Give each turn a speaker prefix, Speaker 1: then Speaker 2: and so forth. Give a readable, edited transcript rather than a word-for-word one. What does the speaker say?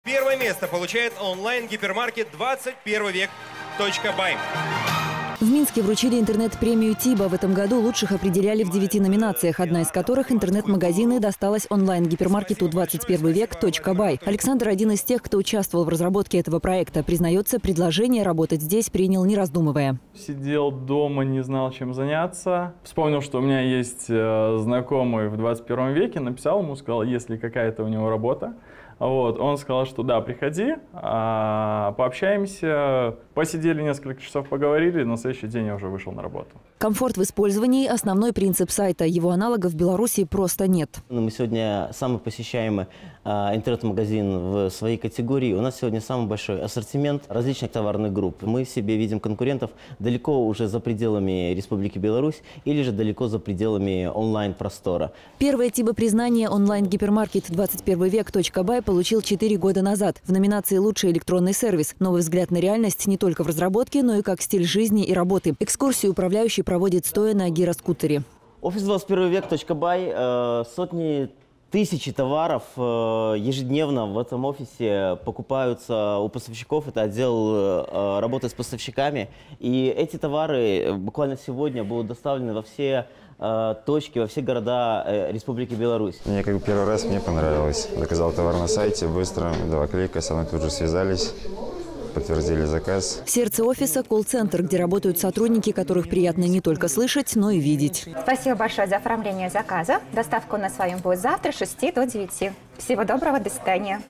Speaker 1: Первое место получает онлайн-гипермаркет 21 век.бай.
Speaker 2: В Минске вручили интернет-премию ТИБА. В этом году лучших определяли в 9 номинациях, одна из которых интернет-магазины досталась онлайн-гипермаркету 21 век.бай. Александр – один из тех, кто участвовал в разработке этого проекта. Признается, предложение работать здесь принял, не раздумывая.
Speaker 3: Сидел дома, не знал, чем заняться. Вспомнил, что у меня есть знакомый в 21 веке. Написал ему, сказал, есть ли какая-то у него работа. Он сказал, что да, приходи, пообщаемся. Посидели несколько часов, поговорили, на следующий день я уже вышел на работу.
Speaker 2: Комфорт в использовании – основной принцип сайта. Его аналогов в Беларуси просто нет.
Speaker 4: Мы сегодня самый посещаемый интернет-магазин в своей категории. У нас сегодня самый большой ассортимент различных товарных групп. Мы в себе видим конкурентов далеко уже за пределами Республики Беларусь или же далеко за пределами онлайн-простора.
Speaker 2: Первое ТИБА-признание онлайн-гипермаркет 21 век.бай получил 4 года назад в номинации «Лучший электронный сервис». Новый взгляд на реальность не только в разработке, но и как стиль жизни и работы. Экскурсию управляющий проводит стоя на гироскутере.
Speaker 4: Офис 21 век.бай, сотни тысяч товаров ежедневно в этом офисе покупаются у поставщиков. Это отдел работы с поставщиками. И эти товары буквально сегодня будут доставлены во все точки, во все города Республики Беларусь.
Speaker 5: Мне первый раз мне понравилось. Заказал товар на сайте, быстро, 2 клика, со мной тут же связались. Подтвердили заказ.
Speaker 2: В сердце офиса колл-центр, где работают сотрудники, которых приятно не только слышать, но и видеть.
Speaker 6: Спасибо большое за оформление заказа. Доставка у нас с вами будет завтра с 6 до 9. Всего доброго, до свидания.